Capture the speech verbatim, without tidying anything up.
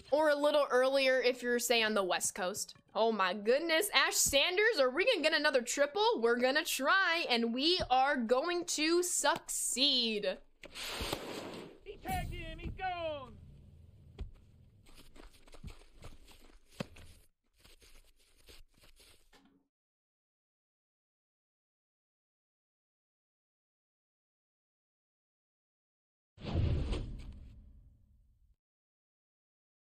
Or a little earlier if you're, say, on the West Coast. Oh my goodness, Ash Sanders, are we gonna get another triple? We're gonna try, and we are going to succeed.